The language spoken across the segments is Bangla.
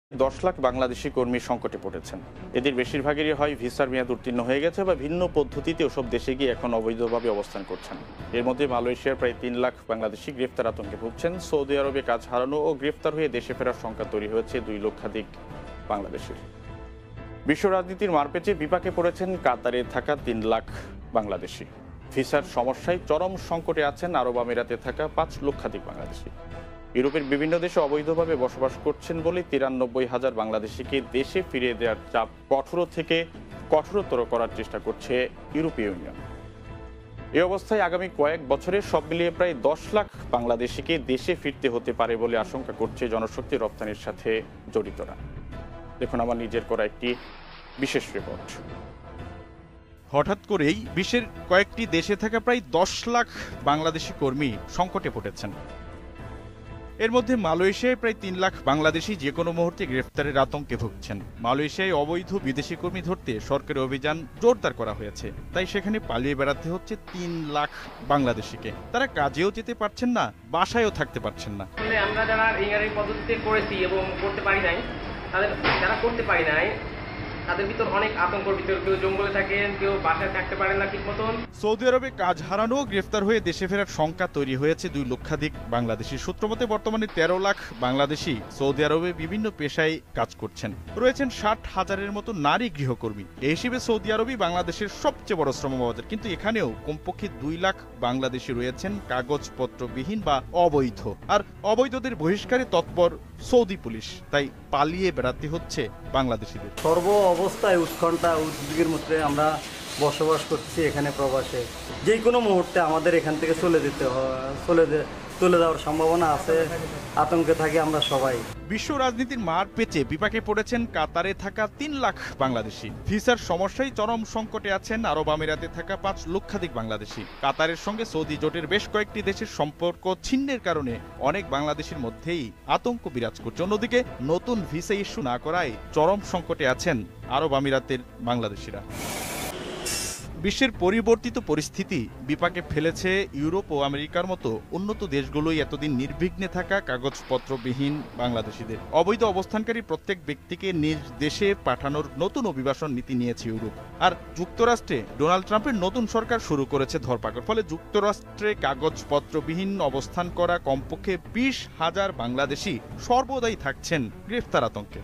10 লাখ বাংলাদেশি কর্মী সংকটে পড়েছেন। এদের বেশিরভাগেরই হয় ভিসার মেয়াদ উত্তীর্ণ হয়ে গেছে বা ভিন্ন পদ্ধতিতে ওসব দেশে গিয়ে এখন অবৈধভাবে অবস্থান করছেন। এর মধ্যে মালয়েশিয়ার প্রায় 3 লাখ বাংলাদেশি গ্রেফতার আতঙ্কে ভুগছেন। সৌদি আরবে কাজ হারানো ও গ্রেফতার হয়ে দেশে ফেরার সংখ্যা তৈরি হয়েছে 2 লক্ষাধিক বাংলাদেশির। বিশ্ব রাজনীতির মারপেচে বিপাকে পড়েছেন কাতারে থাকা 3 লাখ বাংলাদেশি। ভিসার সমস্যায় চরম সংকটে আছেন আরব আমিরাতে থাকা 5 লক্ষাধিক বাংলাদেশি। ইউরোপের বিভিন্ন দেশে অবৈধভাবে বসবাস করছেন বলে 93,000 বাংলাদেশিকে দেশে ফিরিয়ে দেওয়ার চাপ কঠোর থেকে কঠোরতর করার চেষ্টা করছে ইউরোপীয় ইউনিয়ন। এই অবস্থায় আগামী কয়েক বছরে সব মিলিয়ে প্রায় 10 লাখ বাংলাদেশিকে দেশে ফিরতে হতে পারে বলে আশঙ্কা করছে জনশক্তি রপ্তানির সাথে জড়িতরা। দেখুন আমার নিজের করা একটি বিশেষ রিপোর্ট। হঠাৎ করেই বিশ্বের কয়েকটি দেশে থাকা প্রায় 10 লাখ বাংলাদেশি কর্মী সংকটে পড়েছেন। এর মধ্যে মালয়েশিয়ায় প্রায় 3 লাখ বাংলাদেশি যে কোনো মুহূর্তে গ্রেফতারের আতঙ্কে ভুগছেন। মালয়েশিয়ায় অবৈধ বিদেশি কর্মী ধরতে সরকারি অভিযান জোরদার করা হয়েছে, তাই সেখানে পালিয়ে বেড়াতে হচ্ছে 3 লাখ বাংলাদেশিকে। তারা কাজেও যেতে পারছেন না, বাসায়ও থাকতে পারছেন না। আমরা যারা ইংরেজি পদ্ধতিতে করেছি এবং করতে পারি নাই, যারা করতে পারি নাই তাদের ভিতর অনেক আতঙ্কের ভিতর, কেউ জঙ্গলে থাকেন, কেউ বাসায় থাকতে পারেন না ঠিক মতন। সৌদি আরবে কাজ হারানো ও গ্রেফতার হয়ে দেশে ফেরার সংখ্যা তৈরি হয়েছে 2 লক্ষাধিক বাংলাদেশি। সূত্রমতে বর্তমানে 13 লাখ বাংলাদেশি সৌদি আরবে বিভিন্ন পেশায় কাজ করছেন। রয়েছেন 60,000-এর মতো নারী গৃহকর্মী। এই হিসেবে সৌদি আরবই বাংলাদেশের সবচেয়ে বড় শ্রমবাজার, কিন্তু এখানেও কমপক্ষে 2 লাখ বাংলাদেশি রয়েছেন কাগজপত্রবিহীন বা অবৈধ। আর অবৈধদের বহিষ্কারে তৎপর সৌদি পুলিশ, তাই পালিয়ে বেড়াতে হচ্ছে বাংলাদেশিদের। সর্ব অবস্থায় উৎকণ্ঠা উদ্বেগের মধ্যে আমরা বসবাস করছি এখানে প্রবাসে। যে কোনো মুহূর্তে আমাদের এখান থেকে চলে যাওয়ার সম্ভাবনা আছে, আতঙ্কে থাকি আমরা সবাই। বিশ্ব রাজনীতির মার পেচে বিপাকে পড়েছেন কাতারে থাকা 3 লাখ বাংলাদেশি। ভিসার সমস্যায় চরম সংকটে আছেন আরব আমিরাতে থাকা 5 লক্ষাধিক বাংলাদেশি। কাতারের সঙ্গে সৌদি জোটের বেশ কয়েকটি দেশের সম্পর্ক ছিন্নের কারণে অনেক বাংলাদেশির মধ্যেই আতঙ্ক বিরাজ করছে। অন্যদিকে নতুন ভিসা ইস্যু না করায় চরম সংকটে আছেন আরব আমিরাতের বাংলাদেশিরা। বিশ্বের পরিবর্তিত পরিস্থিতি বিপাকে ফেলেছে ইউরোপ ও আমেরিকার মতো উন্নত দেশগুলোই এতদিন নির্বিঘ্নে থাকা কাগজপত্রবিহীন বাংলাদেশিদের। অবৈধ অবস্থানকারী প্রত্যেক ব্যক্তিকে নিজ দেশে পাঠানোর নতুন অভিবাসন নীতি নিয়েছে ইউরোপ। আর যুক্তরাষ্ট্রে ডোনাল্ড ট্রাম্পের নতুন সরকার শুরু করেছে ধরপাকড়। ফলে যুক্তরাষ্ট্রে কাগজপত্রবিহীন অবস্থান করা কমপক্ষে 20,000 বাংলাদেশি সর্বদাই থাকছেন গ্রেফতার আতঙ্কে।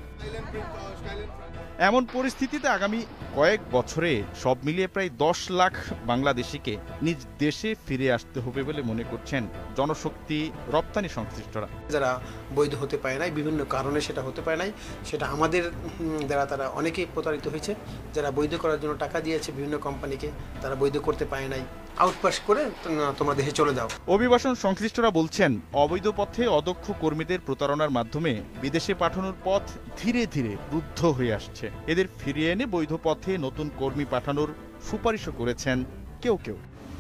এমন পরিস্থিতিতে আগামী কয়েক বছরে সব মিলিয়ে প্রায় 10 লাখ বাংলাদেশিকে নিজ দেশে ফিরে আসতে হবে বলে মনে করছেন জনশক্তি রপ্তানি সংশ্লিষ্টরা। যারা বৈধ হতে পারে নাই, বিভিন্ন কারণে সেটা হতে পারে নাই, সেটা আমাদের দ্বারা তারা অনেকেই প্রতারিত হয়েছে। যারা বৈধ করার জন্য টাকা দিয়েছে বিভিন্ন কোম্পানিকে, তারা বৈধ করতে পারে নাই, আউটপাস করে তোমরা দেশে চলে যাও। অভিবাসন সংশ্লিষ্টরা বলছেন, অবৈধ পথে অদক্ষ কর্মীদের প্রতারণার মাধ্যমে বিদেশে পাঠানোর পথ ধীরে ধীরে রুদ্ধ হয়ে আসছে। এদের ফিরিয়ে এনে বৈধ পথে নতুন কর্মী পাঠানোর সুপারিশও করেছেন কেউ কেউ।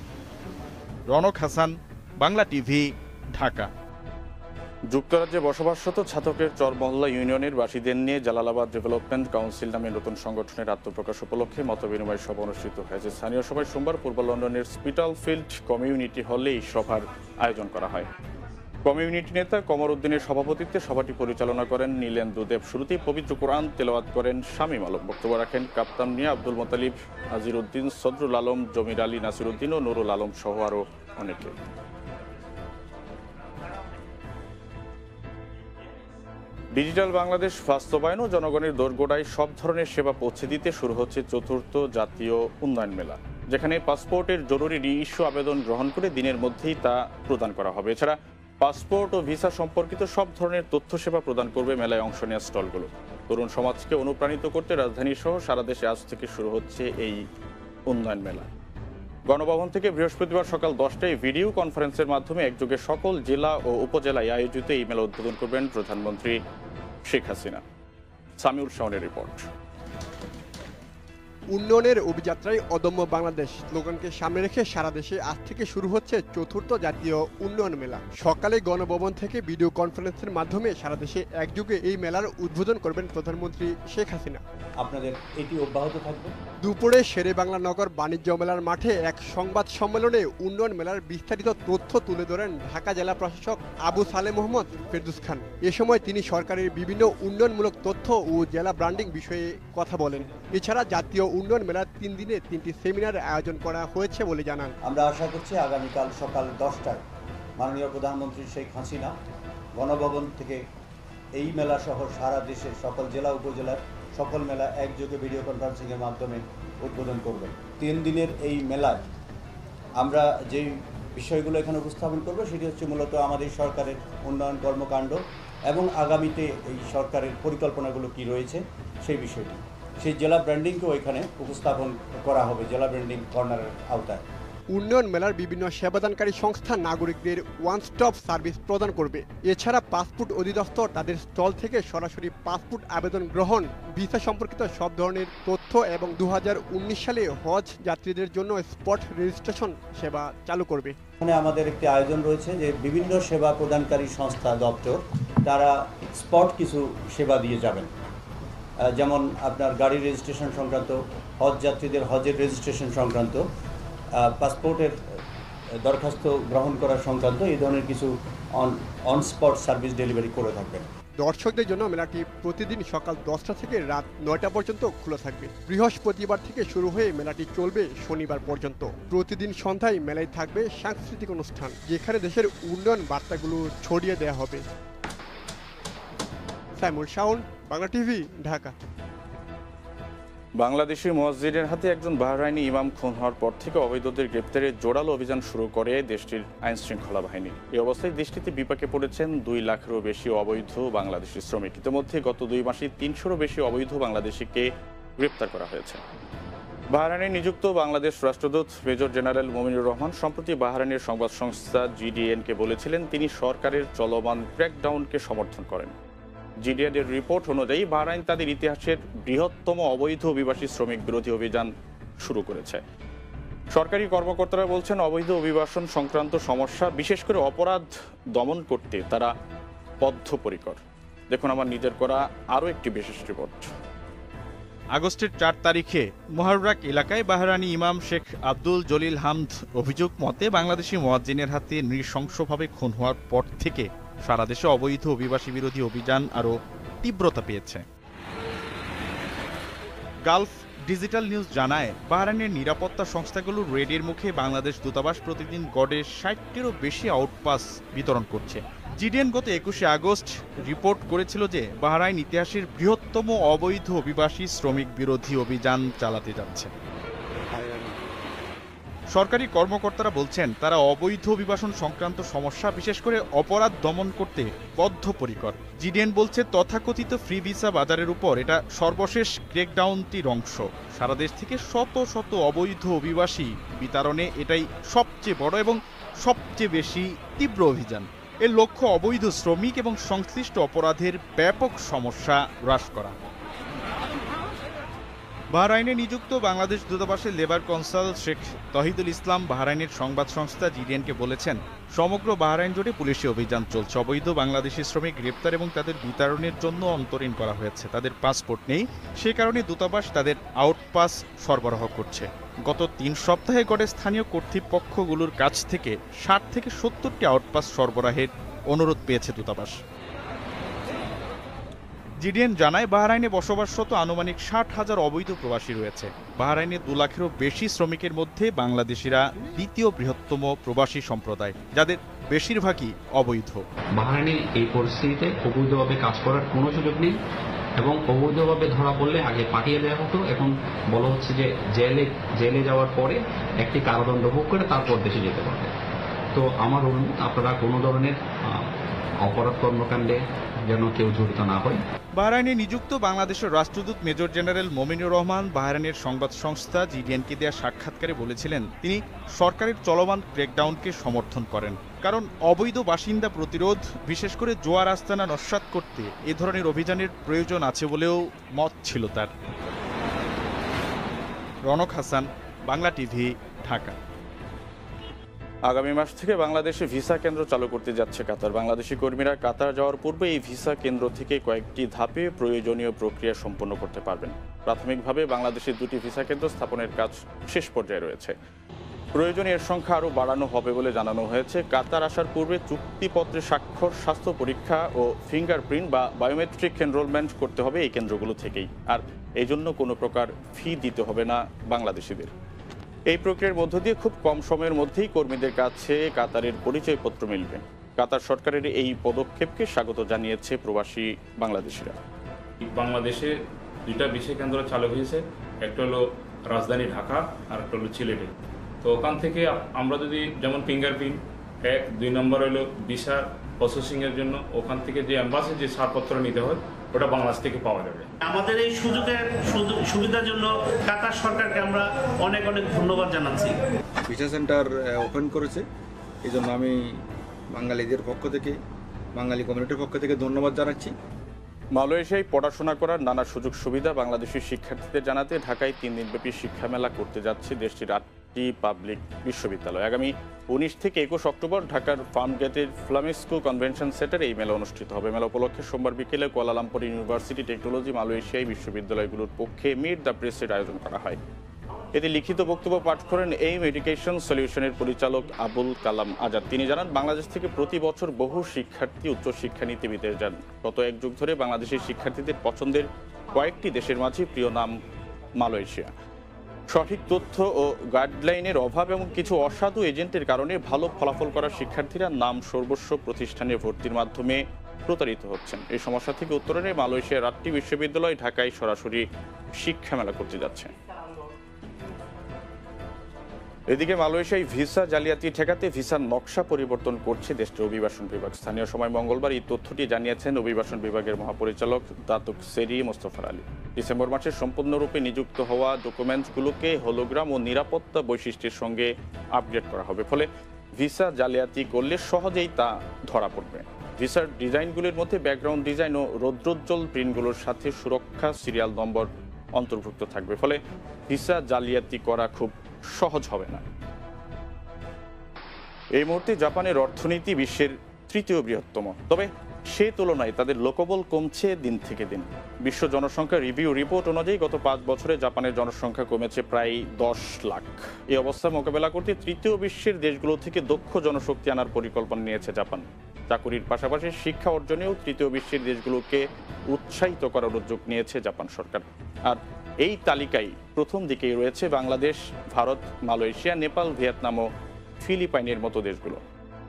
রনক হাসান, বাংলা টিভি, ঢাকা। যুক্তরাজ্যে বসবাসরত ছাতকের চরমহল্লা ইউনিয়নের বাসীদের নিয়ে জালালাবাদ ডেভেলপমেন্ট কাউন্সিল নামে নতুন সংগঠনের আত্মপ্রকাশ উপলক্ষে মতবিনিময় সভা অনুষ্ঠিত হয়েছে। স্থানীয় সভায় সোমবার পূর্ব লন্ডনের স্পিটালফিল্ড কমিউনিটি হলে এই সভার আয়োজন করা হয়। কমিউনিটি নেতা কমর উদ্দিনের সভাপতিত্বে সভাটি পরিচালনা করেন নীলেন্দু দেব। শুরুতেই পবিত্র কোরআন তেলাওয়াত করেন শামীম আলম। বক্তব্য রাখেন কাপ্তান মিয়া, আব্দুল মোতালিব, নাজির উদ্দিন, সদরুল আলম, জমির আলী, নাসির উদ্দিন ও নুরুল আলম সহ আরও অনেকে। ডিজিটাল বাংলাদেশ বাস্তবায়ন ও জনগণের দোরগোড়ায় সব ধরনের সেবা পৌঁছে দিতে শুরু হচ্ছে 4র্থ জাতীয় উন্নয়ন মেলা, যেখানে পাসপোর্টের জরুরি রি-ইস্যু আবেদন গ্রহণ করে দিনের মধ্যেই তা প্রদান করা হবে। এছাড়া পাসপোর্ট ও ভিসা সম্পর্কিত সব ধরনের তথ্য সেবা প্রদান করবে মেলায় অংশ নেওয়া স্টলগুলো। তরুণ সমাজকে অনুপ্রাণিত করতে রাজধানী সহ সারা দেশে আজ থেকে শুরু হচ্ছে এই উন্নয়ন মেলা। গণভবন থেকে বৃহস্পতিবার সকাল 10টায় ভিডিও কনফারেন্সের মাধ্যমে একযোগে সকল জেলা ও উপজেলায় আয়োজিত এই মেলা উদ্বোধন করবেন প্রধানমন্ত্রী শেখ হাসিনা। সামিউল শাওনের রিপোর্ট। উন্নয়নের অভিযাত্রায় অদম্য বাংলাদেশ স্লোগানকে সামনে রেখে সারা দেশে আজ থেকে শুরু হচ্ছে চতুর্থ জাতীয় উন্নয়ন মেলা। সকালে গণভবন থেকে ভিডিও কনফারেন্সের মাধ্যমে সারা দেশে একযোগে এই মেলার উদ্বোধন করবেন প্রধানমন্ত্রী শেখ হাসিনা। আপনাদের এটি অব্যাহত থাকবে। দুপুরে শেরে বাংলা নগর বাণিজ্য মেলার মাঠে এক সংবাদ সম্মেলনে উন্নয়ন মেলার বিস্তারিত তথ্য তুলে ধরেন ঢাকা জেলা প্রশাসক আবু সালে মোহাম্মদ ফেরদৌস খান। এ সময় তিনি সরকারের বিভিন্ন উন্নয়নমূলক তথ্য ও জেলা ব্র্যান্ডিং বিষয়ে কথা বলেন। এছাড়া জাতীয় উন্নয়ন মেলার 3 দিনে 3টি সেমিনার আয়োজন করা হয়েছে বলে জানান। আমরা আশা করছি আগামীকাল সকাল 10টায় মাননীয় প্রধানমন্ত্রী শেখ হাসিনা গণভবন থেকে এই মেলা সহ সারা দেশের সকল জেলা উপজেলার সকল মেলা একযোগে ভিডিও কনফারেন্সিংয়ের মাধ্যমে উদ্বোধন করবেন। 3 দিনের এই মেলায় আমরা যেই বিষয়গুলো এখানে উপস্থাপন করব সেটি হচ্ছে মূলত আমাদের সরকারের উন্নয়ন কর্মকাণ্ড এবং আগামীতে এই সরকারের পরিকল্পনাগুলো কি রয়েছে সেই বিষয়টি। সেই জেলা ব্র্যান্ডিংকেও এখানে উপস্থাপন করা হবে জেলা ব্র্যান্ডিং কর্নারের আওতায়। উন্নয়ন মেলার বিভিন্ন সেবাদানকারী সংস্থা নাগরিকদের ওয়ান স্টপ সার্ভিস প্রদান করবে। এছাড়া পাসপোর্ট অধিদপ্তর তাদের স্টল থেকে সরাসরি পাসপোর্ট আবেদন গ্রহণ, ভিসা সম্পর্কিত সব ধরনের তথ্য এবং 2019 সালে হজ যাত্রীদের জন্য স্পট রেজিস্ট্রেশন সেবা চালু করবে। এখানে আমাদের একটি আয়োজন রয়েছে যে বিভিন্ন সেবা প্রদানকারী সংস্থা দপ্তর তারা স্পট কিছু সেবা দিয়ে যাবেন, যেমন আপনার গাড়ি রেজিস্ট্রেশন সংক্রান্ত, হজ যাত্রীদের হজের রেজিস্ট্রেশন সংক্রান্ত, পাসপোর্টের দরখাস্ত গ্রহণ করা সংক্রান্ত এই ধরনের কিছু অন স্পট সার্ভিস ডেলিভারি করে থাকবেন। দর্শকদের জন্য মেলাটি প্রতিদিন সকাল 10টা থেকে রাত 9টা পর্যন্ত খোলা থাকবে। বৃহস্পতিবার থেকে শুরু হয়ে মেলাটি চলবে শনিবার পর্যন্ত। প্রতিদিন সন্ধ্যায় মেলায় থাকবে সাংস্কৃতিক অনুষ্ঠান, যেখানে দেশের উন্নয়ন বার্তাগুলো ছড়িয়ে দেওয়া হবে। সাইমুল শাওন, বাংলা টিভি, ঢাকা। বাংলাদেশি মুয়াজ্জিনের হাতে একজন বাহরাইনি ইমাম খুন হওয়ার পর থেকে অবৈধদের গ্রেপ্তারে জোরালো অভিযান শুরু করে দেশটির আইন শৃঙ্খলা বাহিনী। এই অবস্থায় দেশটিতে বিপাকে পড়েছেন 2 লাখেরও বেশি অবৈধ বাংলাদেশি শ্রমিক। ইতিমধ্যে গত 2 মাসে 300-রও বেশি অবৈধ বাংলাদেশিকে গ্রেপ্তার করা হয়েছে। বাহরাইনে নিযুক্ত বাংলাদেশ রাষ্ট্রদূত মেজর জেনারেল মোমিনুর রহমান সম্প্রতি বাহরাইনের সংবাদ সংস্থা GDN-কে বলেছিলেন তিনি সরকারের চলমান ক্র্যাকডাউনকে সমর্থন করেন। GDN-এর রিপোর্ট অনুযায়ী বাহরাইন তাদের ইতিহাসের বৃহত্তম অবৈধ অভিবাসী শ্রমিক বিরোধী অভিযান শুরু করেছে। সরকারি কর্মকর্তারা বলছেন অবৈধ অভিবাসন সংক্রান্ত সমস্যা, বিশেষ করে অপরাধ দমন করতে তারা বদ্ধপরিকর। দেখুন আমার নিজের করা আরও একটি বিশেষ রিপোর্ট। আগস্টের 4 তারিখে মোহাররাক এলাকায় বাহরানি ইমাম শেখ আব্দুল জলিল হামদ অভিযোগ মতে বাংলাদেশি মুয়াজ্জিনের হাতে নৃশংসভাবে খুন হওয়ার পর থেকে সারা দেশে অবৈধ অভিবাসী বিরোধী অভিযান আরও তীব্রতা পেয়েছে। গালফ ডিজিটাল নিউজ জানায় বাহরাইনের নিরাপত্তা সংস্থাগুলোর রেডের মুখে বাংলাদেশ দূতাবাস প্রতিদিন গড়ে 60টিরও বেশি আউটপাস বিতরণ করছে। GDN গত 21শে আগস্ট রিপোর্ট করেছিল যে বাহরাইন ইতিহাসের বৃহত্তম অবৈধ অভিবাসী শ্রমিক বিরোধী অভিযান চালাতে যাচ্ছে। সরকারি কর্মকর্তারা বলছেন তারা অবৈধ অভিবাসন সংক্রান্ত সমস্যা, বিশেষ করে অপরাধ দমন করতে বদ্ধপরিকর। GDN বলছে তথাকথিত ফ্রি ভিসা বাজারের উপর এটা সর্বশেষ ক্র্যাকডাউনটির অংশ। সারা দেশ থেকে শত শত অবৈধ অভিবাসী বিতরণে এটাই সবচেয়ে বড় এবং সবচেয়ে বেশি তীব্র অভিযান। এর লক্ষ্য অবৈধ শ্রমিক এবং সংশ্লিষ্ট অপরাধের ব্যাপক সমস্যা হ্রাস করা। বাহরাইনে নিযুক্ত বাংলাদেশ দূতাবাসের লেবার কনসাল শেখ তহিদুল ইসলাম বাহরাইনের সংবাদ সংস্থা GDN-কে বলেছেন সমগ্র বাহরাইন জুড়ে পুলিশি অভিযান চলছে। অবৈধ বাংলাদেশি শ্রমিক গ্রেপ্তার এবং তাদের বিতরণের জন্য অন্তরীণ করা হয়েছে। তাদের পাসপোর্ট নেই, সে কারণে দূতাবাস তাদের আউটপাস সরবরাহ করছে। গত 3 সপ্তাহে গড়ে স্থানীয় কর্তৃপক্ষগুলোর কাছ থেকে 60 থেকে 70টি আউটপাস সরবরাহের অনুরোধ পেয়েছে দূতাবাস। GDN জানায় বাহরাইনে বসবাসরত আনুমানিক 60,000 অবৈধ প্রবাসী রয়েছে। বাহরাইনে 2 লাখেরও বেশি শ্রমিকের মধ্যে বাংলাদেশিরা দ্বিতীয় বৃহত্তম প্রবাসী সম্প্রদায়, যাদের বেশিরভাগই অবৈধ। বাহরাইনের এই পরিস্থিতিতে অবৈধভাবে কাজ করার কোনো সুযোগ নেই এবং অবৈধভাবে ধরা পড়লে আগে পাঠিয়ে দেওয়া হতো, এখন বলা হচ্ছে যে জেলে যাওয়ার পরে একটি কারাদণ্ড ভোগ করে তারপর দেশে যেতে পারবে। তো আমার অনুরোধ আপনারা কোনো ধরনের অপরাধ কর্মকাণ্ডে যেন কেউ জড়িত না হয়। বাহরাইনে নিযুক্ত বাংলাদেশের রাষ্ট্রদূত মেজর জেনারেল মোমিনুর রহমান বাহরাইনের সংবাদ সংস্থা GDN-কে দেওয়া সাক্ষাৎকারে বলেছিলেন তিনি সরকারের চলমান ক্র্যাকডাউনকে সমর্থন করেন, কারণ অবৈধ বাসিন্দা প্রতিরোধ, বিশেষ করে জোয়ার আস্তানা নস্যাৎ করতে এ ধরনের অভিযানের প্রয়োজন আছে বলেও মত ছিল তার। রনক হাসান, বাংলা টিভি, ঢাকা। আগামী মাস থেকে বাংলাদেশে ভিসা কেন্দ্র চালু করতে যাচ্ছে কাতার। বাংলাদেশি কর্মীরা কাতার যাওয়ার পূর্বে এই ভিসা কেন্দ্র থেকে কয়েকটি ধাপে প্রয়োজনীয় প্রক্রিয়া সম্পন্ন করতে পারবেন। প্রাথমিকভাবে বাংলাদেশে 2টি ভিসা কেন্দ্র স্থাপনের কাজ শেষ পর্যায়ে রয়েছে। প্রয়োজনে এর সংখ্যা আরও বাড়ানো হবে বলে জানানো হয়েছে। কাতার আসার পূর্বে চুক্তিপত্রে স্বাক্ষর, স্বাস্থ্য পরীক্ষা ও ফিঙ্গারপ্রিন্ট বা বায়োমেট্রিক এনরোলমেন্ট করতে হবে এই কেন্দ্রগুলো থেকেই। আর এই জন্য কোনো প্রকার ফি দিতে হবে না বাংলাদেশিদের। এই প্রক্রিয়ার মধ্য দিয়ে খুব কম সময়ের মধ্যেই কর্মীদের কাছে কাতারের পরিচয়পত্র মিলবে। কাতার সরকারের এই পদক্ষেপকে স্বাগত জানিয়েছে প্রবাসী বাংলাদেশিরা। বাংলাদেশে 2টা ভিসা কেন্দ্র চালু হয়েছে, একটা হলো রাজধানী ঢাকা আর একটা হলো সিলেটে। তো ওখান থেকে আমরা যদি যেমন ফিঙ্গারপ্রিন্ট 1, 2 নম্বর হলো ভিসা প্রসেসিংয়ের জন্য ওখান থেকে যে এম্বাসি যে ছাড়পত্র নিতে হয় ওটা বাংলাদেশ থেকে পাওয়া যাবে। আমাদের এই সুবিধার জন্য কাতার সরকারকে আমরা অনেক অনেক ধন্যবাদ জানাচ্ছি। ভিসা সেন্টার ওপেন করেছে, এই জন্য আমি বাঙালিদের পক্ষ থেকে, বাঙালি কমিউনিটির পক্ষ থেকে ধন্যবাদ জানাচ্ছি। মালয়েশিয়ায় পড়াশোনা করার নানা সুযোগ সুবিধা বাংলাদেশি শিক্ষার্থীদের জানাতে ঢাকায় 3 দিনব্যাপী শিক্ষা মেলা করতে যাচ্ছে দেশটির 8টি পাবলিক বিশ্ববিদ্যালয়। আগামী 19 থেকে 21 অক্টোবর ঢাকার ফার্মগেটের ফ্লামেস্কো কনভেনশন সেন্টারে এই মেলা অনুষ্ঠিত হবে। মেলা উপলক্ষে সোমবার বিকেলে কুয়ালালামপুর ইউনিভার্সিটি টেকনোলজি মালয়েশিয়ায় বিশ্ববিদ্যালয়গুলোর পক্ষে মিট দ্য প্রেসের আয়োজন করা হয়। এতে লিখিত বক্তব্য পাঠ করেন এইম এডুকেশন সলিউশনের পরিচালক আবুল কালাম আজাদ। তিনি জানান, বাংলাদেশ থেকে প্রতি বছর বহু শিক্ষার্থী উচ্চশিক্ষা নিতে বিদেশ যান। গত 1 যুগ ধরে বাংলাদেশের শিক্ষার্থীদের পছন্দের কয়েকটি দেশের মাঝে প্রিয় নাম মালয়েশিয়া। সঠিক তথ্য ও গাইডলাইনের অভাব এবং কিছু অসাধু এজেন্টের কারণে ভালো ফলাফল করা শিক্ষার্থীরা নাম সর্বস্ব প্রতিষ্ঠানে ভর্তির মাধ্যমে প্রতারিত হচ্ছেন। এই সমস্যা থেকে উত্তরণে মালয়েশিয়ার 8টি বিশ্ববিদ্যালয় ঢাকায় সরাসরি শিক্ষা মেলা করতে যাচ্ছে। এদিকে মালয়েশিয়ায় ভিসা জালিয়াতি ঠেকাতে ভিসার নকশা পরিবর্তন করছে দেশটির অভিবাসন বিভাগ। স্থানীয় সময় মঙ্গলবার এই তথ্যটি জানিয়েছেন অভিবাসন বিভাগের মহাপরিচালক দাতুক সেরি মোস্তফার আলী। ডিসেম্বর মাসে সম্পূর্ণরূপে নিযুক্ত হওয়া ডকুমেন্টগুলোকে হোলোগ্রাম ও নিরাপত্তা বৈশিষ্ট্যের সঙ্গে আপডেট করা হবে, ফলে ভিসা জালিয়াতি করলে সহজেই তা ধরা পড়বে। ভিসার ডিজাইনগুলির মধ্যে ব্যাকগ্রাউন্ড ডিজাইন ও রৌদ্রোজ্জ্বল প্রিন্টগুলোর সাথে সুরক্ষা সিরিয়াল নম্বর অন্তর্ভুক্ত থাকবে, ফলে ভিসা জালিয়াতি করা খুব সহজ হবে না। এই মুহূর্তে জাপানের অর্থনীতি বিশ্বের 3য় বৃহত্তম, তবে সে তুলনায় তাদের লোকবল কমছে দিন থেকে দিন। বিশ্ব জনসংখ্যা রিভিউ রিপোর্ট অনুযায়ী গত 5 বছরে জাপানের জনসংখ্যা কমেছে প্রায় 10 লাখ। এই অবস্থা মোকাবেলা করতে 3য় বিশ্বের দেশগুলো থেকে দক্ষ জনশক্তি আনার পরিকল্পনা নিয়েছে জাপান। চাকুরির পাশাপাশি শিক্ষা অর্জনেও 3য় বিশ্বের দেশগুলোকে উৎসাহিত করার উদ্যোগ নিয়েছে জাপান সরকার। আর এই তালিকায় প্রথম দিকেই রয়েছে বাংলাদেশ, ভারত, মালয়েশিয়া, নেপাল, ভিয়েতনাম ও ফিলিপাইনের মতো দেশগুলো।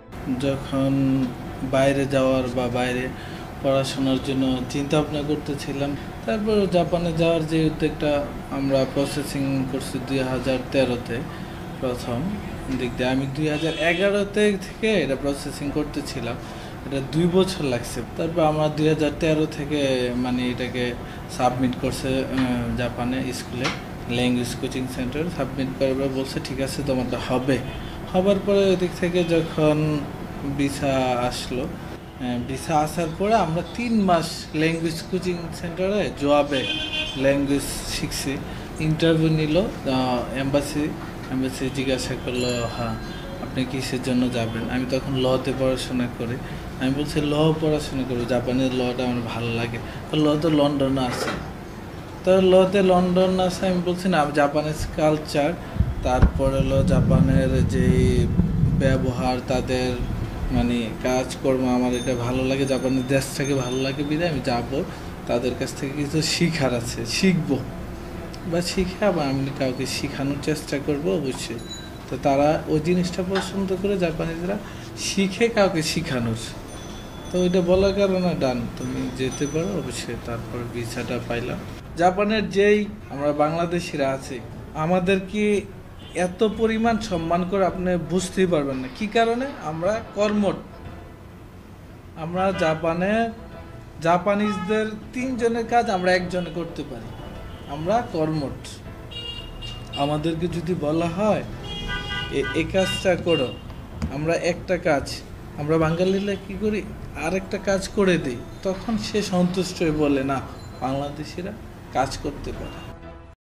যখন বাইরে যাওয়ার বা বাইরে পড়াশোনার জন্য চিন্তা ভাবনা করতেছিলাম, তারপর জাপানে যাওয়ার যে উদ্যোগটা আমরা প্রসেসিং করছি 2013-তে প্রথম দিক দিয়ে। আমি 2011-তে থেকে এটা প্রসেসিং করতেছিলাম, এটা 2 বছর লাগছে। তারপর আমরা 2013 থেকে মানে এটাকে সাবমিট করছে জাপানে স্কুলে, ল্যাঙ্গুয়েজ কোচিং সেন্টার সাবমিট করবে বলছে, ঠিক আছে তোমারটা হবে। হবার পরে ওই দিক থেকে যখন ভিসা আসলো, ভিসা আসার পরে আমরা 3 মাস ল্যাঙ্গুয়েজ কোচিং সেন্টারে জোয়াবে ল্যাঙ্গুয়েজ শিখছি। ইন্টারভিউ নিল এম্বাসি জিজ্ঞাসা করলো, হ্যাঁ আপনি কিসের জন্য যাবেন। আমি তখন লতে পড়াশোনা করি। আমি বলছি ল পড়াশোনা করবো, জাপানের লটা আমার ভালো লাগে। ল তো লন্ডনে আছে, তো লতে লন্ডন আছে। আমি বলছি না, জাপানিজ কালচার, তারপর হলো জাপানের যে ব্যবহার, তাদের মানে কাজকর্ম আমার এটা ভালো লাগে, জাপানের দেশটাকে ভালো লাগে বিধায় আমি যাবো। তাদের কাছ থেকে কিছু শিখার আছে, শিখবো বা শিখে আবার আমি কাউকে শেখানোর চেষ্টা করবো অবশ্যই। তো তারা ওই জিনিসটা পছন্দ করে জাপানিজরা, শিখে কাউকে শেখানোর। তো ওইটা বলার কারণে ডান, তুমি যেতে পারো অবশ্যই। তারপর ভিসাটা পাইলাম। জাপানের যেই আমরা বাংলাদেশিরা আছি, আমাদের কি এত পরিমাণ সম্মান করে আপনি বুঝতেই পারবেন না। কি কারণে? আমরা কর্মঠ। আমরা জাপানিজদের 3 জনের কাজ আমরা 1 জনে করতে পারি। আমরা কর্মঠ। আমাদেরকে যদি বলা হয় এই কাজটা করো, আমরা একটা কাজ, আমরা বাঙালিরা কি করি, আরেকটা কাজ করে দিই, তখন সে সন্তুষ্ট হয়ে বলে না বাংলাদেশিরা কাজ করতে পারে।